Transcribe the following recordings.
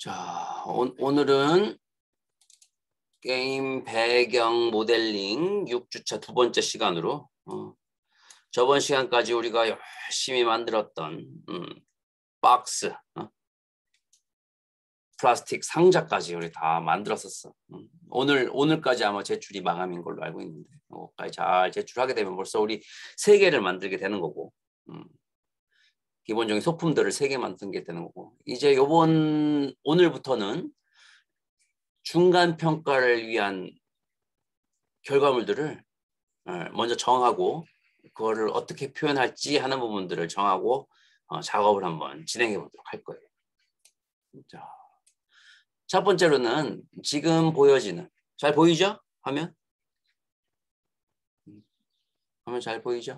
자, 오늘은 게임 배경 모델링 6주차 두 번째 시간으로 저번 시간까지 우리가 열심히 만들었던 박스, 플라스틱 상자까지 우리 다 만들었었어. 오늘까지 아마 제출이 마감인 걸로 알고 있는데 이거까지 잘 제출하게 되면 벌써 우리 3개를 만들게 되는 거고 기본적인 소품들을 3개 만들게 되는 거고 이제 오늘부터는 중간 평가를 위한 결과물들을 먼저 정하고 그거를 어떻게 표현할지 하는 부분들을 정하고 작업을 한번 진행해 보도록 할 거예요. 자, 첫 번째로는 지금 보여지는, 잘 보이죠? 화면? 화면 잘 보이죠?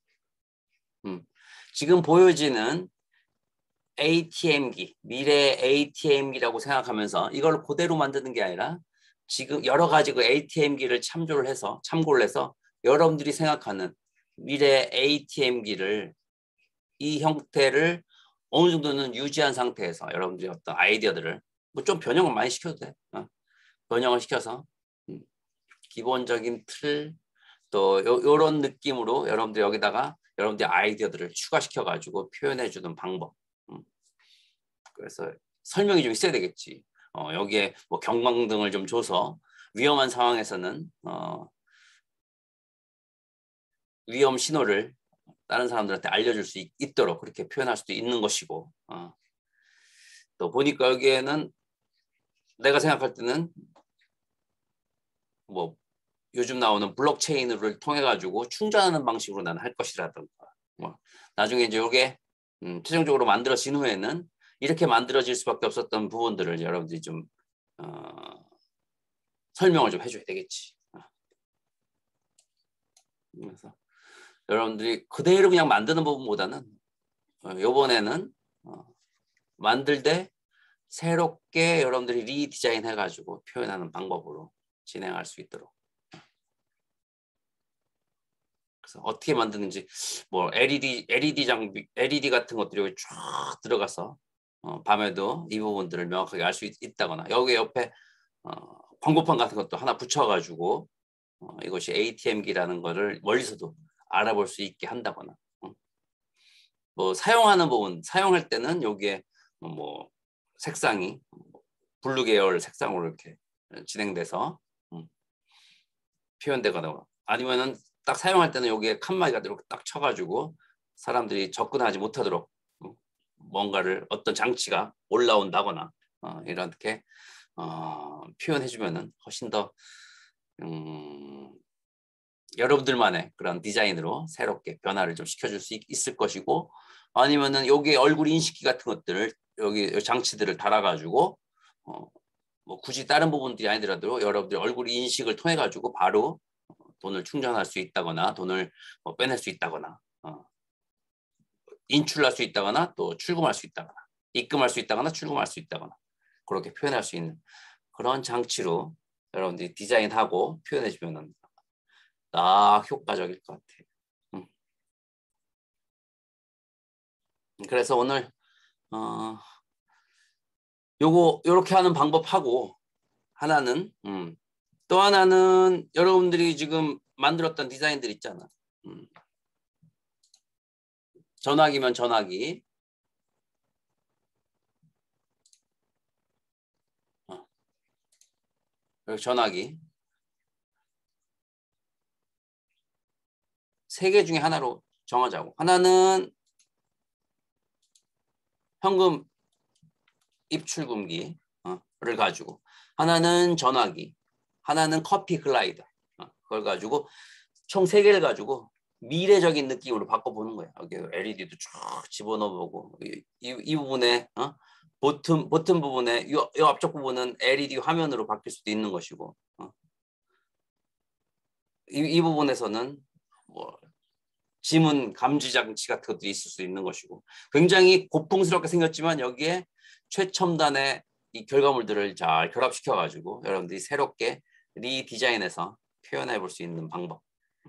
지금 보여지는 ATM기, 미래 ATM기라고 생각하면서 이걸 그대로 만드는 게 아니라 지금 여러 가지 그 ATM기를 참고를 해서 여러분들이 생각하는 미래 ATM기를 이 형태를 어느 정도는 유지한 상태에서 여러분들이 어떤 아이디어들을 뭐 좀 변형을 많이 시켜도 돼. 변형을 시켜서 기본적인 틀 또 요런 느낌으로 여러분들 여기다가 여러분들의 아이디어들을 추가시켜 가지고 표현해 주는 방법. 그래서 설명이 좀 있어야 되겠지. 여기에 뭐 경광등을 좀 줘서 위험한 상황에서는 위험 신호를 다른 사람들한테 알려줄 수 있도록 그렇게 표현할 수도 있는 것이고 또 보니까 여기에는 내가 생각할 때는 뭐 요즘 나오는 블록체인을 통해 가지고 충전하는 방식으로 나는 할 것이라든가 뭐 나중에 이제 이게 최종적으로 만들어진 후에는 이렇게 만들어질 수밖에 없었던 부분들을 여러분들이 좀 설명을 좀 해줘야 되겠지. 그래서 여러분들이 그대로 그냥 만드는 부분보다는 이번에는 만들 때 새롭게 여러분들이 리디자인 해가지고 표현하는 방법으로 진행할 수 있도록. 그래서 어떻게 만드는지 뭐 LED 장비, LED 같은 것들이 쫙 들어가서 밤에도 이 부분들을 명확하게 알 수 있다거나 여기 옆에 광고판 같은 것도 하나 붙여가지고 이것이 ATM기라는 거를 멀리서도 알아볼 수 있게 한다거나 뭐 사용하는 부분 사용할 때는 여기에 뭐 색상이 블루 계열 색상으로 이렇게 진행돼서 표현되거나 아니면은 딱 사용할 때는 여기에 칸막이가 이렇게 딱 쳐가지고 사람들이 접근하지 못하도록 뭔가를 어떤 장치가 올라온다거나 이렇게 표현해주면은 훨씬 더 여러분들만의 그런 디자인으로 새롭게 변화를 좀 시켜줄 수 있을 것이고 아니면은 여기 얼굴 인식기 같은 것들을 여기 장치들을 달아가지고 뭐 굳이 다른 부분들이 아니더라도 여러분들 얼굴 인식을 통해 가지고 바로 돈을 충전할 수 있다거나 돈을 빼낼 수 있다거나 인출할 수 있다거나 또 출금할 수 있다거나 입금할 수 있다거나 출금할 수 있다거나 그렇게 표현할 수 있는 그런 장치로 여러분들이 디자인하고 표현해 주면 딱 효과적일 것 같아요. 그래서 오늘 요렇게 하는 방법하고 하나는 또 하나는 여러분들이 지금 만들었던 디자인들 있잖아. 전화기면 전화기. 전화기. 3개 중에 하나로 정하자고. 하나는 현금 입출금기를 가지고 하나는 전화기, 하나는 커피 글라이더 그걸 가지고 총 3개를 가지고 미래적인 느낌으로 바꿔보는 거야. 여기 LED도 쭉 집어넣어보고 이 부분에 버튼 부분에 이 앞쪽 부분은 LED 화면으로 바뀔 수도 있는 것이고 이 부분에서는 뭐 지문 감지 장치 같은 것도 있을 수 있는 것이고 굉장히 고풍스럽게 생겼지만 여기에 최첨단의 이 결과물들을 잘 결합시켜 가지고 여러분들이 새롭게 리디자인해서 표현해 볼 수 있는 방법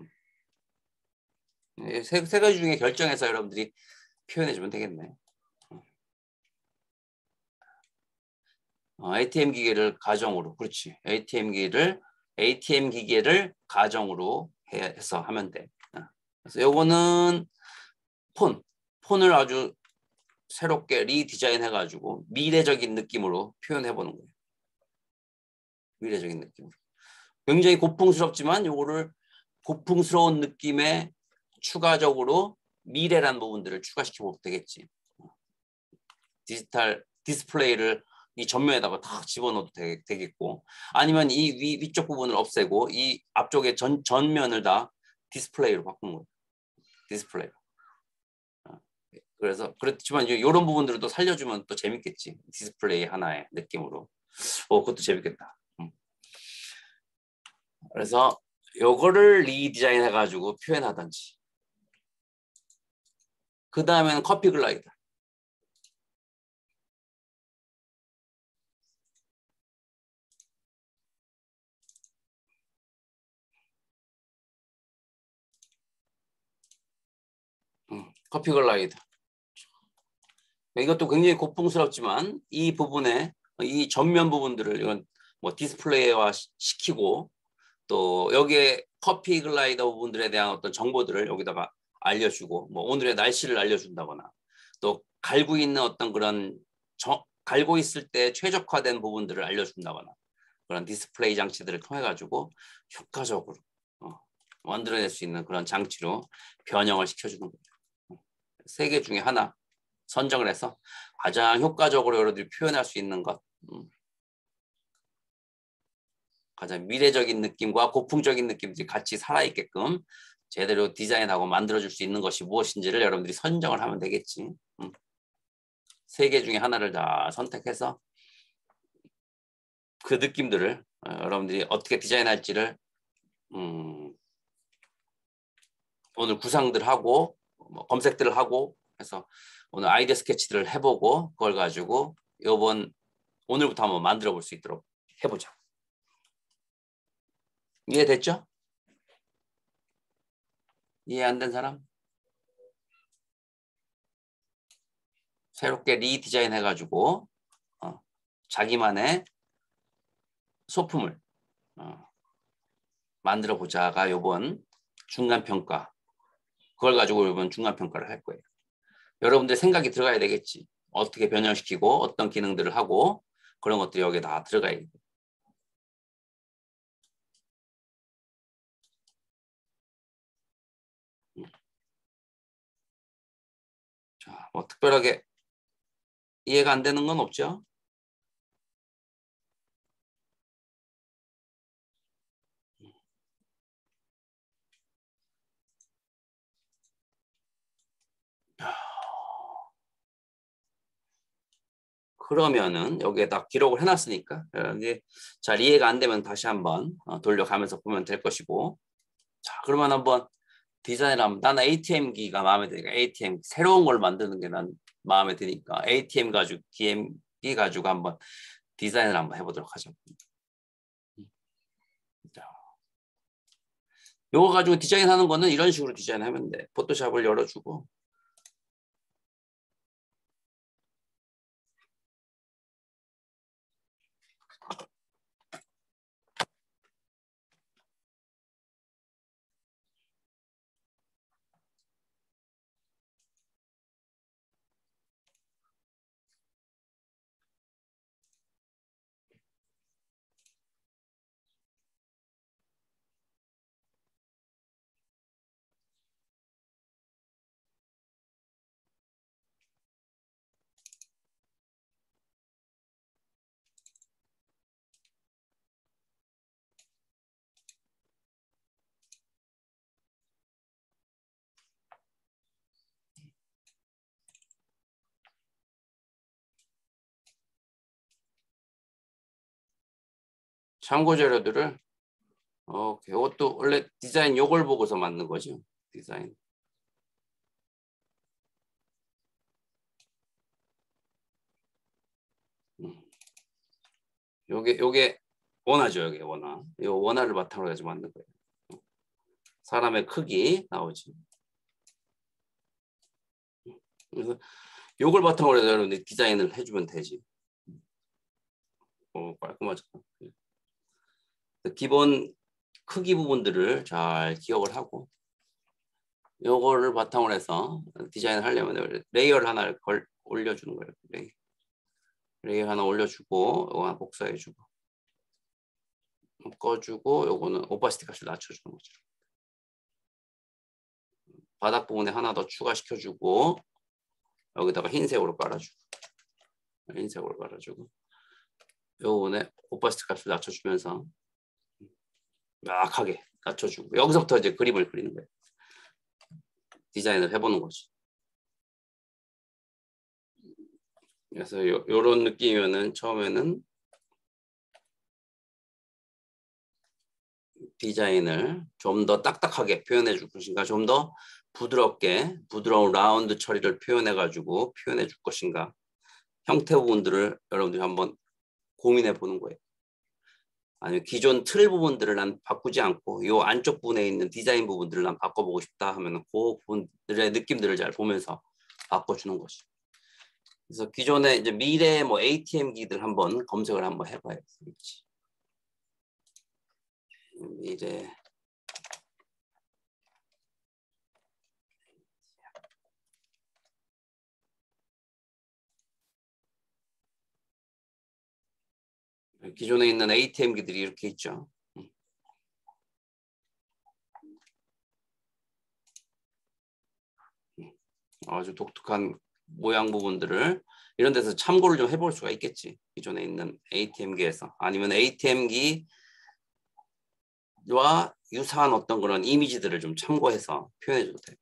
세 가지 중에 결정해서 여러분들이 표현해 주면 되겠네. ATM 기계를 가정으로, 그렇지. ATM 기계를 가정으로 해서 하면 돼. 그래서 요거는 폰을 아주 새롭게 리디자인 해가지고 미래적인 느낌으로 표현해 보는 거예요. 미래적인 느낌으로. 굉장히 고풍스럽지만 요거를 고풍스러운 느낌에 추가적으로 미래란 부분들을 추가시켜 보면 되겠지. 디지털 디스플레이를 이 전면에다가 다 집어넣어도 되겠고, 아니면 이 위쪽 부분을 없애고 이 앞쪽에 전면을 다 디스플레이로 바꾸는 거예요. 디스플레이로. 그래서 그렇지만 이런 부분들을 또 살려주면 또 재밌겠지. 디스플레이 하나의 느낌으로. 그것도 재밌겠다. 그래서 요거를 리디자인 해가지고 표현하든지. 그 다음에는 커피 글라이더. 커피 글라이더. 이것도 굉장히 고풍스럽지만 이 부분에 이 전면 부분들을 이건 뭐 디스플레이화 시키고 또 여기에 커피 글라이더 부분들에 대한 어떤 정보들을 여기다가 알려주고 뭐 오늘의 날씨를 알려준다거나 또 갈고 있는 어떤 그런 갈고 있을 때 최적화된 부분들을 알려준다거나 그런 디스플레이 장치들을 통해 가지고 효과적으로 만들어낼 수 있는 그런 장치로 변형을 시켜주는 거예요. 3개 중에 하나 선정을 해서 가장 효과적으로 여러분들이 표현할 수 있는 것, 가장 미래적인 느낌과 고풍적인 느낌들이 같이 살아있게끔 제대로 디자인하고 만들어줄 수 있는 것이 무엇인지를 여러분들이 선정을 하면 되겠지. 3개 중에 하나를 다 선택해서 그 느낌들을 여러분들이 어떻게 디자인할지를 오늘 구상들 하고 뭐 검색들을 하고 해서 오늘 아이디어 스케치들을 해보고 그걸 가지고 오늘부터 한번 만들어 볼 수 있도록 해보자. 이해됐죠? 이해 안 된 사람? 새롭게 리디자인 해가지고 자기만의 소품을 만들어 보자가 요번 중간평가. 그걸 가지고 요번 중간평가를 할 거예요. 여러분들 생각이 들어가야 되겠지. 어떻게 변형시키고 어떤 기능들을 하고 그런 것들이 여기에 다 들어가야 돼. 자, 뭐 특별하게 이해가 안 되는 건 없죠? 그러면은 여기에다 기록을 해놨으니까 이제 잘 이해가 안 되면 다시 한번 돌려가면서 보면 될 것이고, 자 그러면 한번 디자인을 하면 나는 ATM기가 마음에 드니까 ATM 새로운 걸 만드는 게 난 마음에 드니까 ATM 가지고 DM기 가지고 한번 디자인을 한번 해보도록 하죠. 자, 요거 가지고 디자인하는 거는 이런 식으로 디자인하면 돼. 포토샵을 열어주고 참고 자료들을 이것도 원래 디자인 요걸 보고서 만든 거죠. 디자인. 요게 원화죠. 요게 원화. 요 원화를 바탕으로 해서 만든 거예요. 사람의 크기 나오지. 그래서 요걸 바탕으로 해서 여러분들 디자인을 해주면 되지. 깔끔하잖아. 기본 크기 부분들을 잘 기억을 하고 요거를 바탕으로 해서 디자인을 하려면 레이어를 하나 올려주는 거예요. 레이어 하나 올려주고 요거 하나 복사해주고 꺼주고 요거는 오파시티 값을 낮춰주는 거죠. 바닥 부분에 하나 더 추가시켜주고 여기다가 흰색으로 깔아주고 요거는 오파시티 값을 낮춰주면서 약하게 낮춰주고 여기서부터 이제 그림을 그리는 거예요. 디자인을 해보는 거지. 그래서 요런 느낌이면은 처음에는 디자인을 좀 더 딱딱하게 표현해 줄 것인가, 좀 더 부드러운 라운드 처리를 표현해 줄 것인가, 형태 부분들을 여러분들이 한번 고민해 보는 거예요. 아니면 기존 틀 부분들을 난 바꾸지 않고 요 안쪽 부분에 있는 디자인 부분들을 난 바꿔보고 싶다 하면 그 부분들의 느낌들을 잘 보면서 바꿔주는 거지. 그래서 기존에 이제 미래 뭐 ATM기들 한번 검색을 한번 해봐야지. 미래 기존에 있는 ATM기들이 이렇게 있죠. 아주 독특한 모양 부분들을 이런 데서 참고를 좀 해볼 수가 있겠지. 기존에 있는 ATM기에서. 아니면 ATM기와 유사한 어떤 그런 이미지들을 좀 참고해서 표현해줘도 돼요.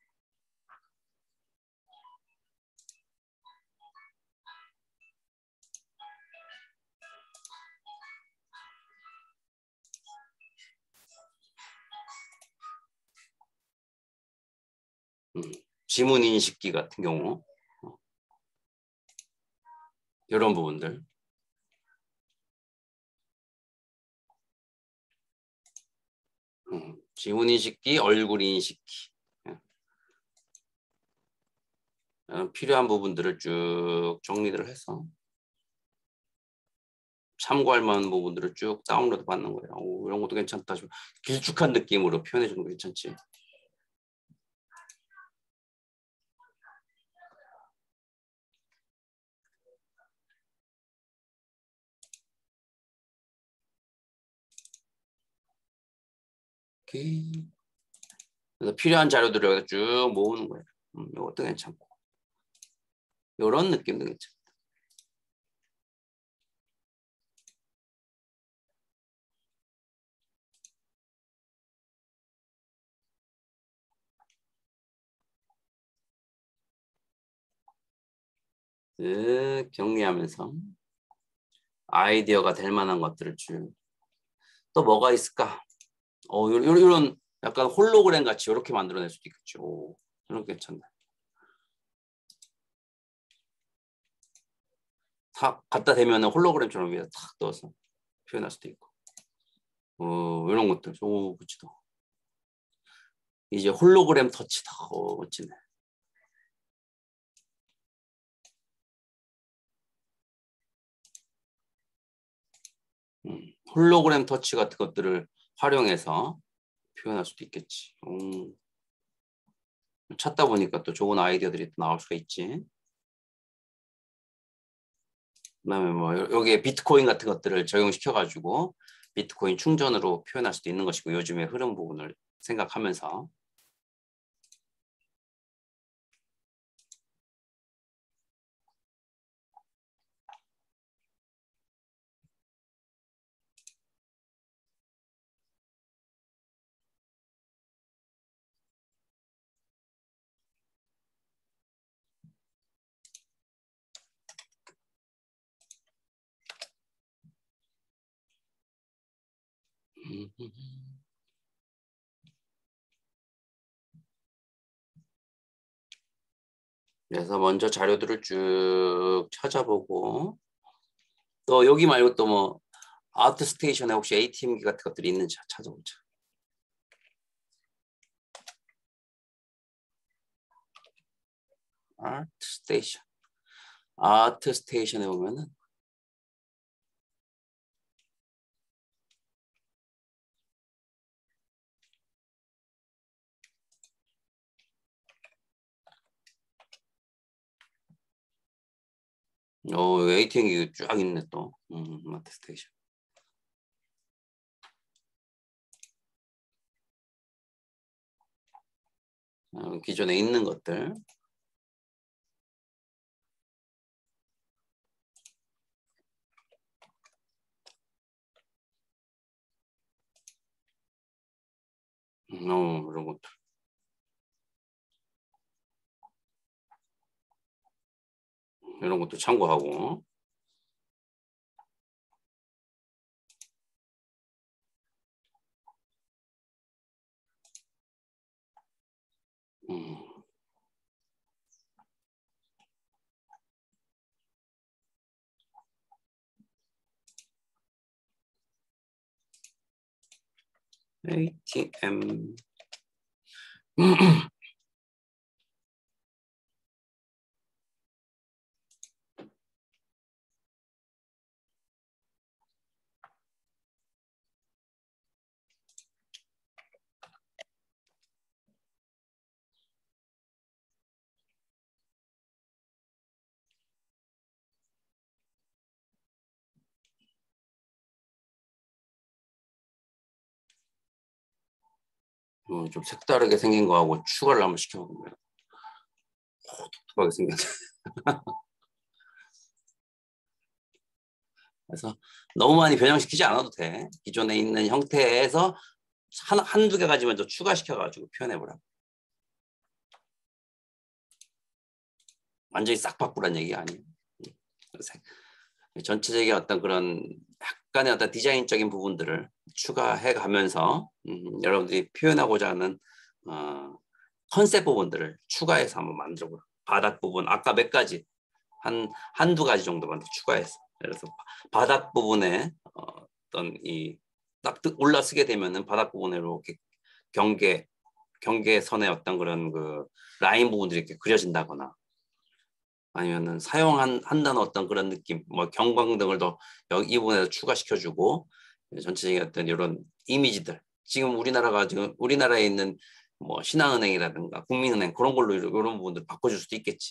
지문 인식기 같은 경우 이런 부분들. 지문 인식기, 얼굴 인식기. 필요한 부분들을 쭉 정리를 해서 참고할 만한 부분들을 쭉 다운로드 받는 거예요. 오, 이런 것도 괜찮다. 좀 길쭉한 느낌으로 표현해 주는 거 괜찮지? 오케이. 그래서 필요한 자료들을 여기다 쭉 모으는 거예요. 이것도 괜찮고. 이런 느낌도 괜찮고. 정리하면서 아이디어가 될 만한 것들을 쭉. 또 뭐가 있을까? 이런 약간 홀로그램 같이 이렇게 만들어낼 수도 있겠죠. 오, 이런 게 괜찮네. 탁 갖다 대면은 홀로그램처럼 위에 탁 넣어서 표현할 수도 있고. 이런 것들. 오, 그치도. 이제 홀로그램 터치다. 멋지네. 홀로그램 터치 같은 것들을 활용해서 표현할 수도 있겠지. 찾다 보니까 또 좋은 아이디어들이 또 나올 수가 있지. 그다음에 뭐 여기에 비트코인 같은 것들을 적용시켜가지고 비트코인 충전으로 표현할 수도 있는 것이고 요즘의 흐름 부분을 생각하면서 그래서 먼저 자료들을 쭉 찾아보고 또 여기 말고 또 뭐 아트스테이션에 혹시 ATM기 같은 것들이 있는지 찾아보자. 아트스테이션에 보면은 ATM기 쫙 있네 또. 마트스테이션. 기존에 있는 것들. 이런 것들. 이런 것도 참고하고. ATM. 좀 색다르게 생긴 거하고 추가를 한번 시켜보면 독특하게 생겼네. 그래서 너무 많이 변형시키지 않아도 돼. 기존에 있는 형태에서 한두 개 가지만 더 추가시켜가지고 표현해보라고. 완전히 싹 바꾸란 얘기가 아니에요. 전체적인 어떤 그런 약간의 어떤 디자인적인 부분들을 추가해 가면서 여러분들이 표현하고자 하는 컨셉 부분들을 추가해서 한번 만들어보라. 바닥 부분 아까 몇 가지 한두 가지 정도만 더 추가해서, 그래서 바닥 부분에 어떤 이 딱 올라서게 되면은 바닥 부분에 이렇게 경계선의 어떤 그런 그 라인 부분들이 이렇게 그려진다거나, 아니면은 한다는 어떤 그런 느낌, 뭐 경광등을 더 이 부분에서 추가시켜주고, 전체적인 어떤 이런 이미지들, 지금 우리나라에 있는 뭐 신한은행이라든가 국민은행 그런 걸로 이런 부분들 바꿔줄 수도 있겠지.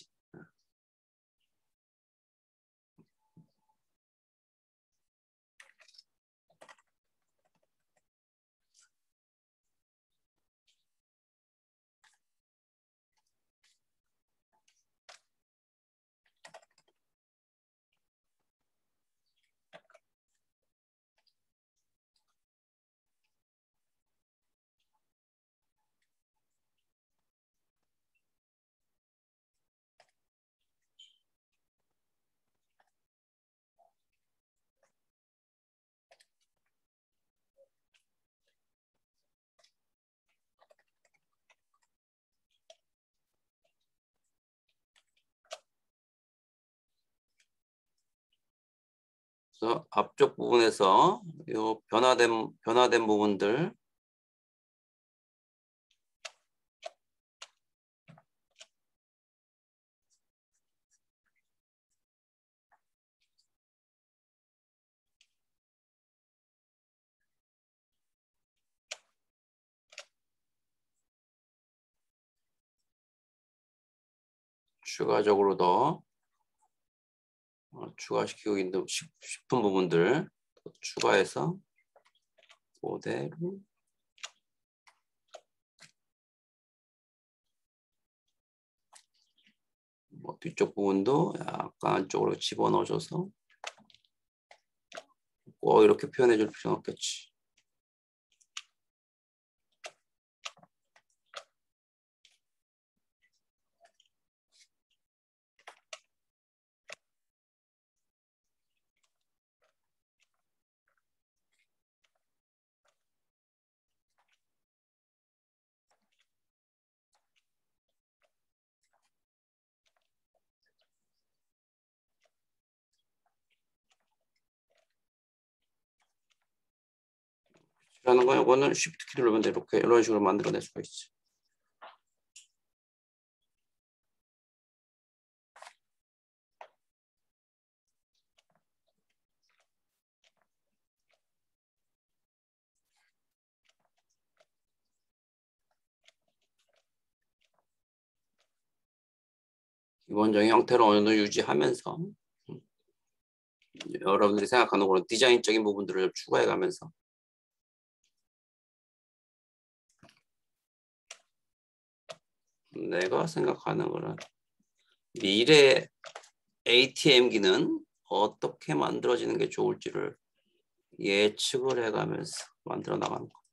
그래서 앞쪽 부분에서 요 변화된 부분들 추가적으로 더 추가시키고 있는 싶은 부분들 추가해서 그대로 뭐 뒤쪽 부분도 약간 안쪽으로 집어넣어줘서 꼭 이렇게 표현해 줄 필요는 없겠지. 라는 건 이거는 Shift 키 누르면 이렇게 이런 식으로 만들어낼 수가 있지. 기본적인 형태를 어느 정도 유지하면서 여러분들이 생각하는 그런 디자인적인 부분들을 좀 추가해 가면서 내가 생각하는 거는 미래 ATM기는 어떻게 만들어지는 게 좋을지를 예측을 해가면서 만들어 나가는 거.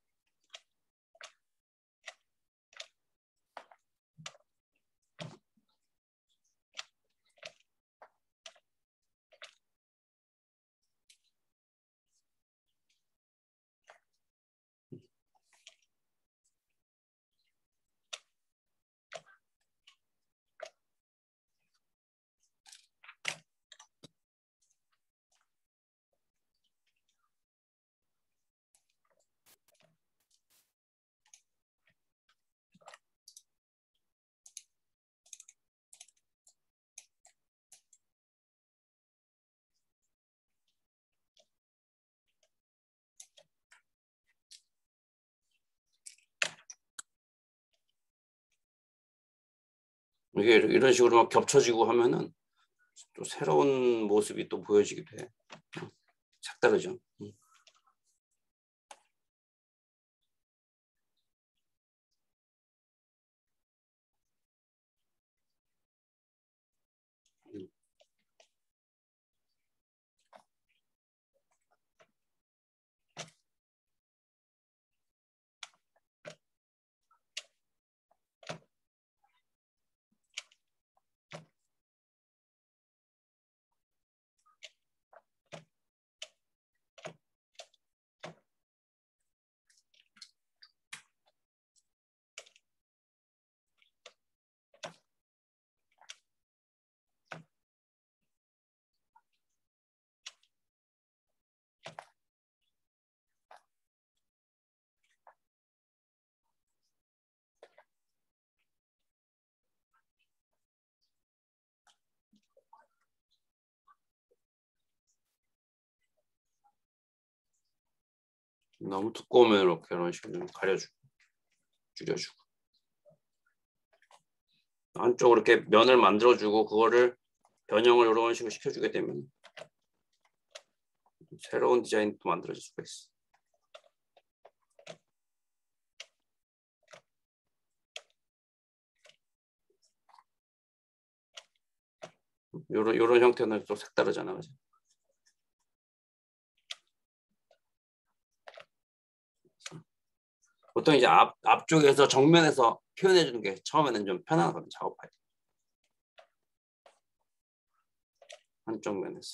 이게 이런 식으로 막 겹쳐지고 하면은 또 새로운 모습이 또 보여지기도 해. 색다르죠. 너무 두꺼우면 이렇게 이런 식으로 가려주고 줄여주고 한쪽으로 이렇게 면을 만들어주고 그거를 변형을 이런 식으로 시켜주게 되면 새로운 디자인도 만들어질 수가 있어. 요런 형태는 좀 색다르잖아, 그지? 보통 이제 앞쪽에서 정면에서 표현해 주는 게 처음에는 좀 편하거든, 작업할 때. 한쪽 면에서.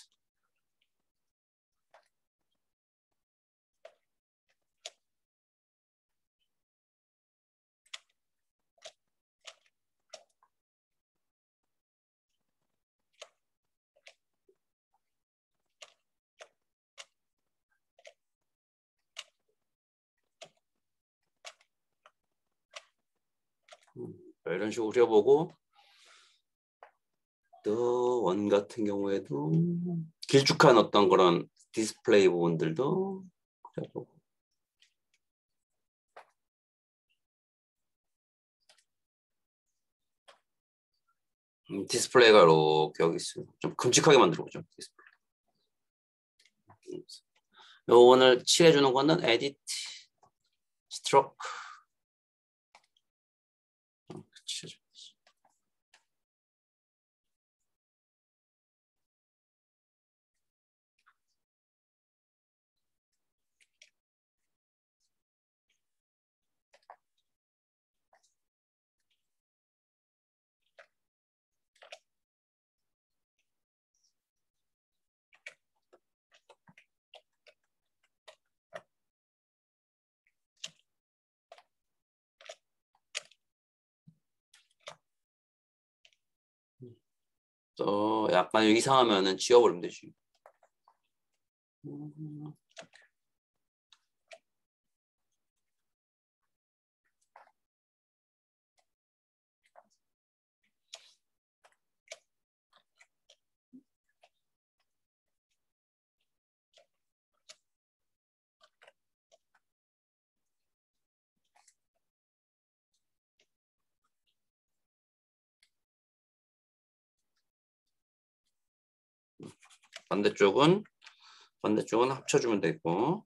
이런 식으로 그려보고 또 원 같은 경우에도 길쭉한 어떤 그런 디스플레이 부분들도 그려보고 디스플레이가 이렇게 여기 있어요. 좀 큼직하게 만들어보죠. 디스플레이. 요 오늘 칠해주는 거는 에디트 스트로크 칠해줘. 또 약간 이상하면은 지워버리면 되지. 반대쪽은 합쳐주면 되고.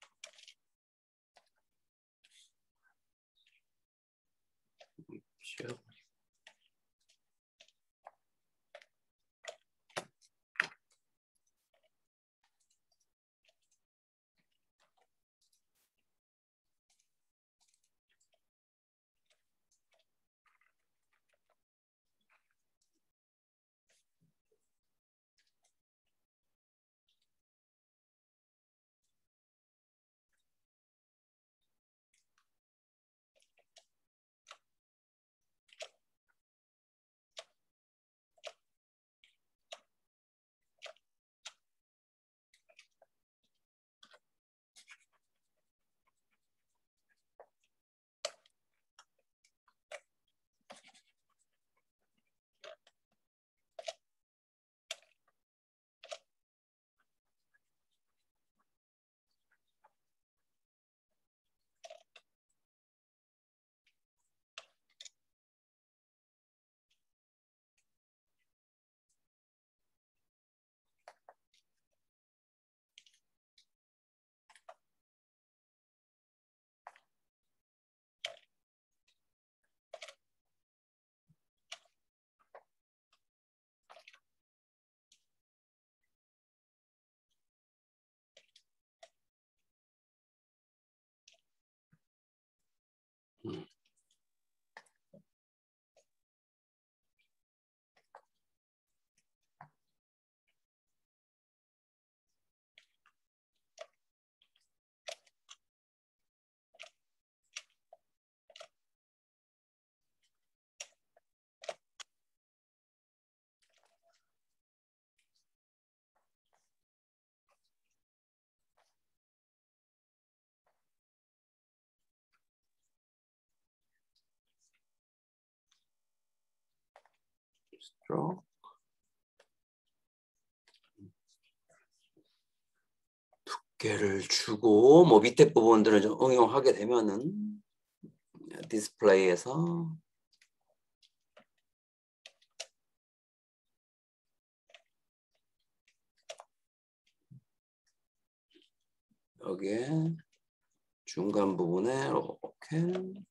스트로크. 두께를 주고 뭐 밑에 부분들을 좀 응용하게 되면은 디스플레이에서 여기에 중간 부분에 이렇게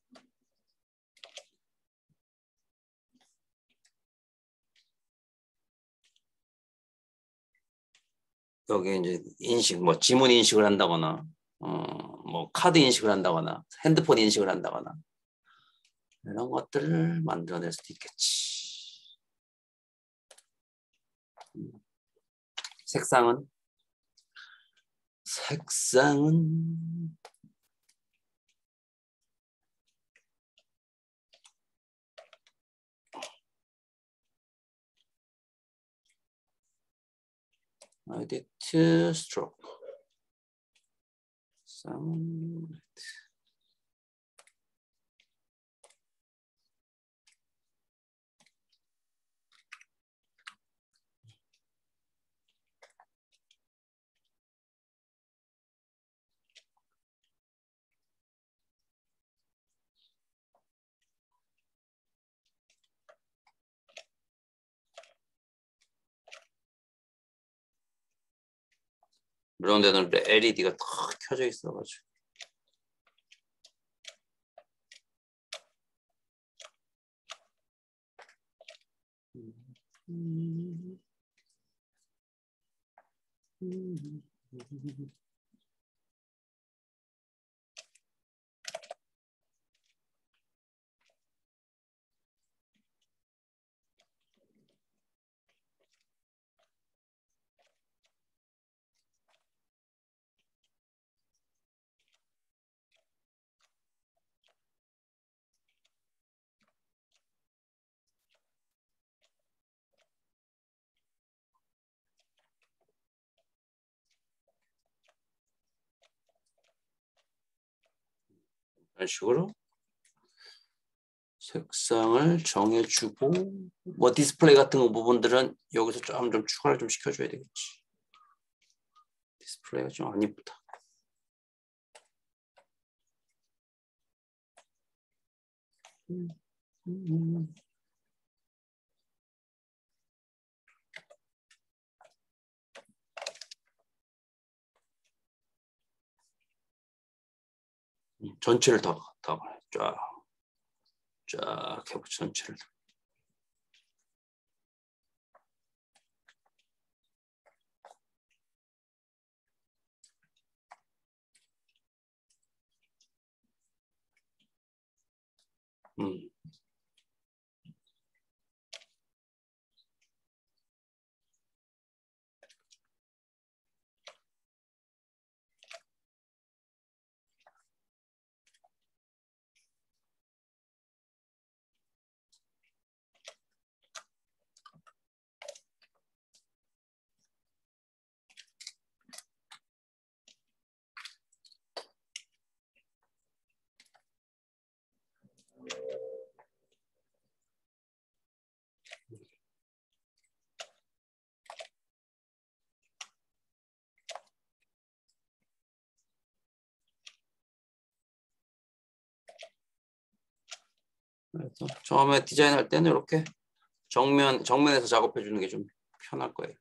여기 이제 인식, 뭐 지문 인식을 한다거나, 뭐 카드 인식을 한다거나, 핸드폰 인식을 한다거나 이런 것들을 만들어낼 수도 있겠지. 색상은 edit stroke. 이런 데는 LED가 탁 켜져 있어가지고. 이런 식으로 색상을 정해주고, 뭐 디스플레이 같은 거 부분들은 여기서 좀 추가를 좀 시켜줘야 되겠지. 디스플레이가 좀 안 이쁘다. 전체를 다 쫙 해보자. 전체를. 음. 그래서 처음에 디자인할 때는 이렇게 정면에서 작업해 주는 게 좀 편할 거예요.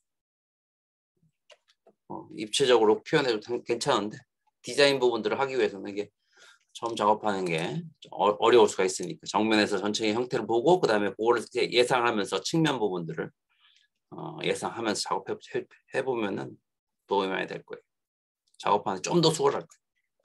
입체적으로 표현해도 괜찮은데 디자인 부분들을 하기 위해서는 이게 처음 작업하는 게 어려울 수가 있으니까 정면에서 전체의 형태를 보고 그다음에 그거를 예상하면서 측면 부분들을 예상하면서 작업해 보면은 도움이 많이 될 거예요. 작업하는 좀 더 수월할 거예요.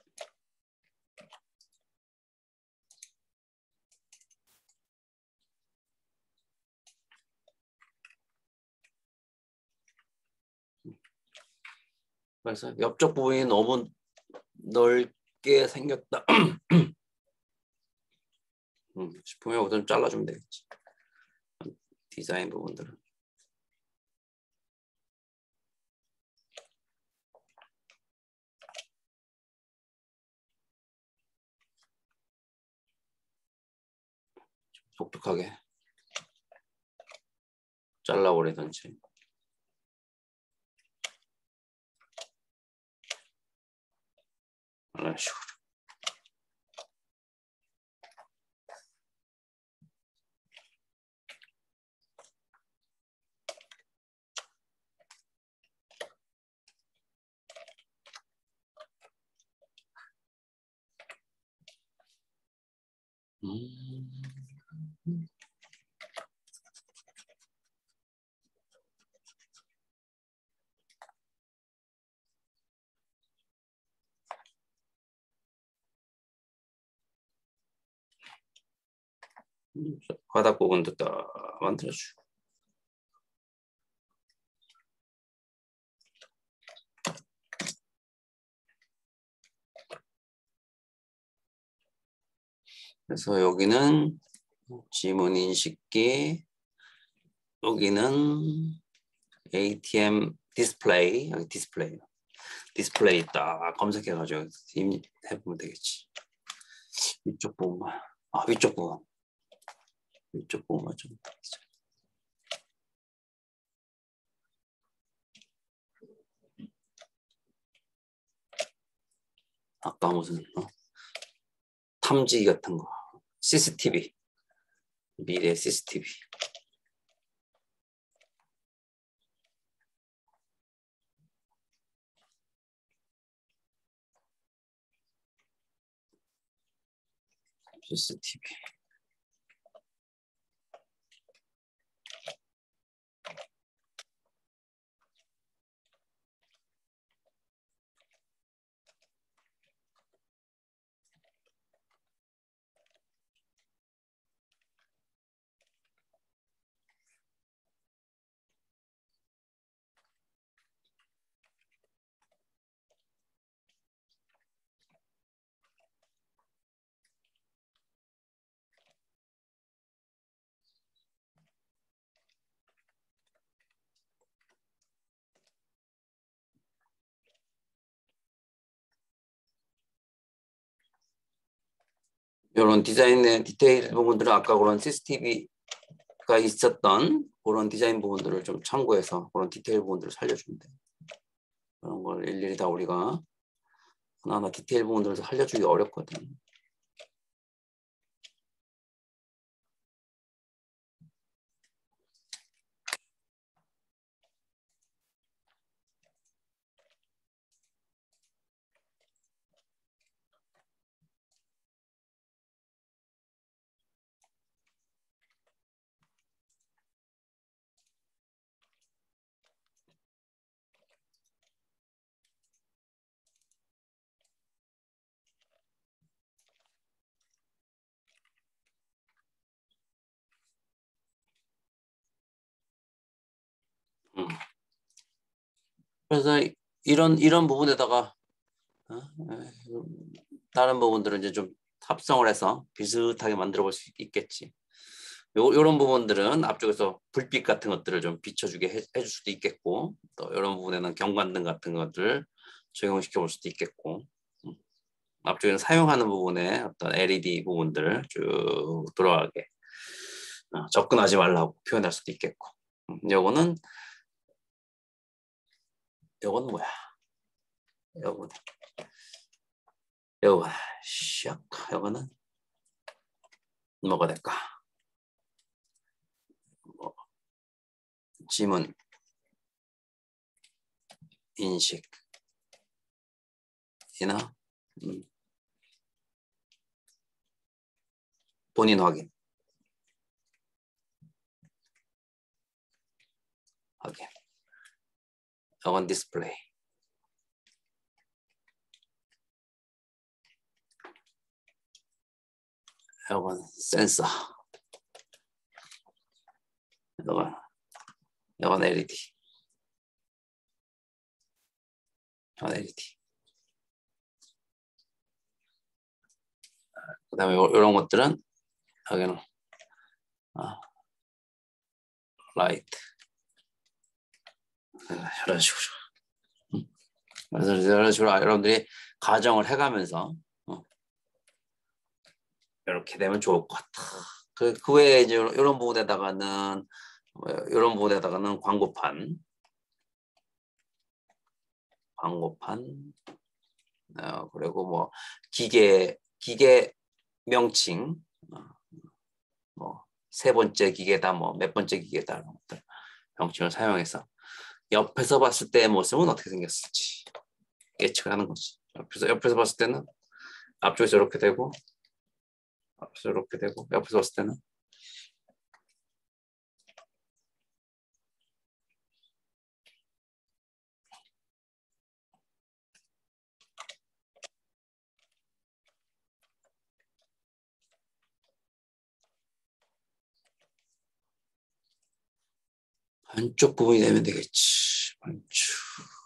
그래서 옆쪽 부분이 너무 넓게 생겼다. 분명 우선 잘라주면 되겠지. 디자인 부분들은. 독특하게 잘라버리든지. 이런 식으로. 바닥 부분도 딱 만들어주고. 그래서 여기는 지문 인식기, 여기는 ATM 디스플레이, 여기 디스플레이 딱 검색해가지고 해보면 되겠지. 위쪽 부분만, 위쪽 부분만 좀. 아까 무슨 탐지 같은 거, CCTV, 미래 CCTV. CCTV. 이런 디자인의 디테일 부분들은 아까 그런 CCTV가 있었던 그런 디자인 부분들을 좀 참고해서 그런 디테일 부분들을 살려주면 돼요. 그런 걸 일일이 다 우리가 하나하나 디테일 부분들을 살려주기 어렵거든. 그래서 이런 부분에다가 다른 부분들은 이제 좀 합성을 해서 비슷하게 만들어 볼 수 있겠지. 요런 부분들은 앞쪽에서 불빛 같은 것들을 좀 비춰주게 해줄 수도 있겠고, 또 이런 부분에는 경관등 같은 것들 적용시켜 볼 수도 있겠고, 앞쪽에는 사용하는 부분에 어떤 LED 부분들을 쭉 들어가게 접근하지 말라고 표현할 수도 있겠고, 요거는 뭐야? 요거는 요거는 뭐가 될까? 뭐, 지문 인식이나 본인 확인. 요건 디스플레이. 요건 센서. 요건 LED. 그 다음에 이런 것들은 여기는 라이트. 이런 식으로. 그래서 이런 식으로 여러분들이 가정을 해가면서 이렇게 되면 좋을 것 같아. 그 외에 이제 이런 부분에다가는 광고판, 그리고 뭐 기계 명칭, 뭐 세 번째 기계다, 뭐 몇 번째 기계다 이런 것들 명칭을 사용해서 옆에서 봤을 때의 모습은 어떻게 생겼을지 예측을 하는 거지. 옆에서 봤을 때는 앞쪽에서 이렇게 되고, 옆에서 봤을 때는 한쪽 부분이 되면 되겠지. 한쪽.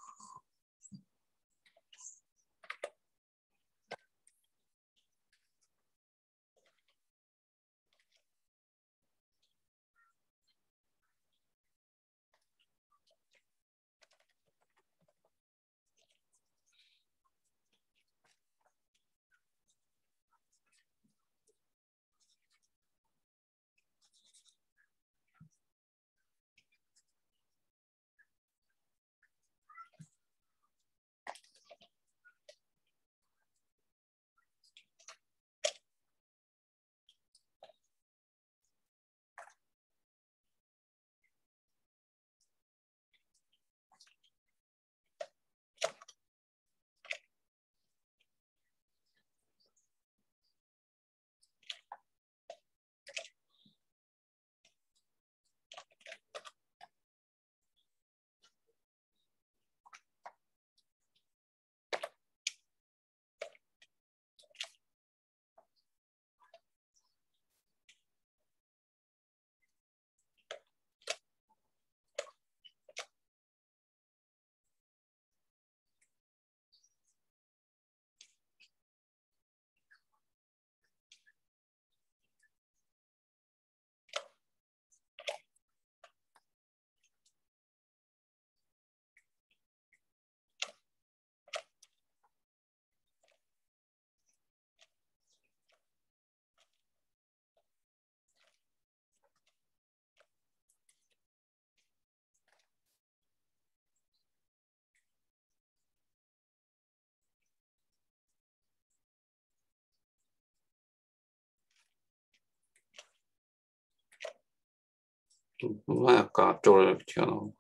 약간 앞쪽으로 튀어나오고.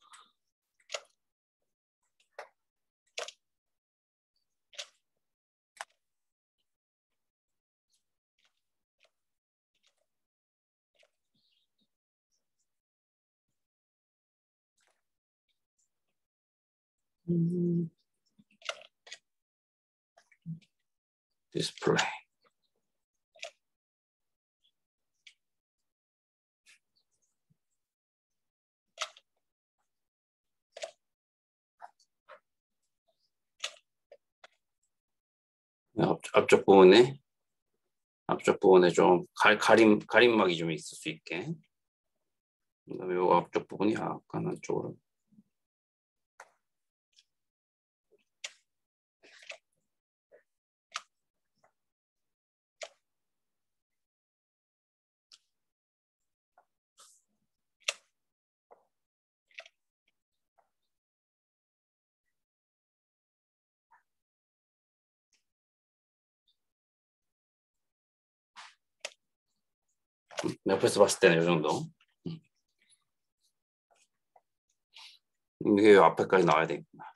디스플레이. 앞쪽 부분에 좀 가림막이 좀 있을 수 있게. 그다음에 요 앞쪽 부분이 약간 안쪽으로. 옆에서 봤을 때는 이 정도. 이게 앞에까지 나와야 되겠구나.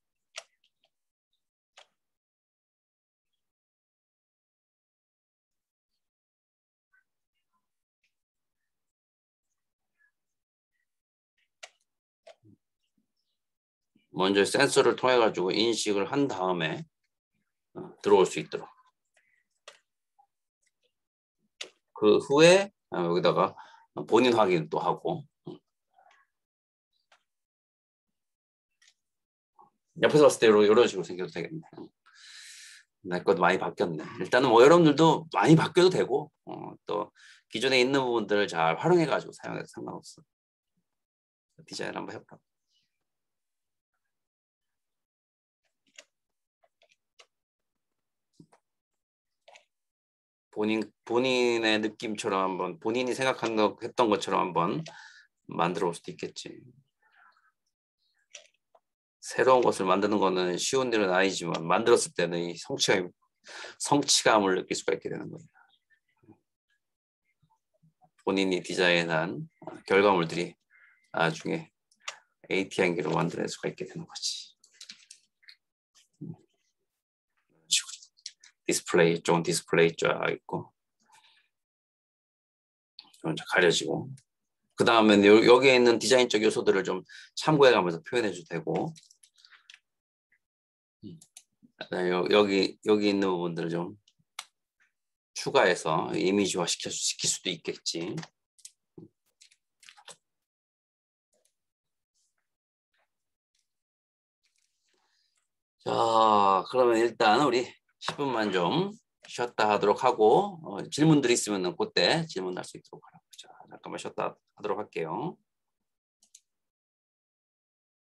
먼저 센서를 통해 가지고 인식을 한 다음에 들어올 수 있도록. 그 후에 여기다가 본인 확인 또 하고. 옆에서 봤을 때 이런 식으로 생겨도 되겠네. 내 것도 많이 바뀌었네. 일단은 뭐 여러분들도 많이 바뀌어도 되고 또 기존에 있는 부분들을 잘 활용해 가지고 사용해도 상관없어. 디자인 한번 해볼까? 본인의 느낌처럼 한번 본인이 했던 것처럼 한번 만들어 볼 수도 있겠지. 새로운 것을 만드는 거는 쉬운 일은 아니지만 만들었을 때는 이 성취감을 느낄 수가 있게 되는 거예요. 본인이 디자인한 결과물들이 나중에 AT 한기로 만들어낼 수가 있게 되는 거지. 디스플레이 쪽은 디스플레이 쫙 있고 좀 가려지고 그 다음에 여기에 있는 디자인적 요소들을 좀 참고해가면서 표현해도 되고 여기 있는 부분들을 좀 추가해서 이미지화 시킬 수도 있겠지. 자, 그러면 일단 우리 10분만 좀 쉬었다 하도록 하고 질문들이 있으면 그때 질문할 수 있도록 하라고. 자, 잠깐만 쉬었다 하도록 할게요.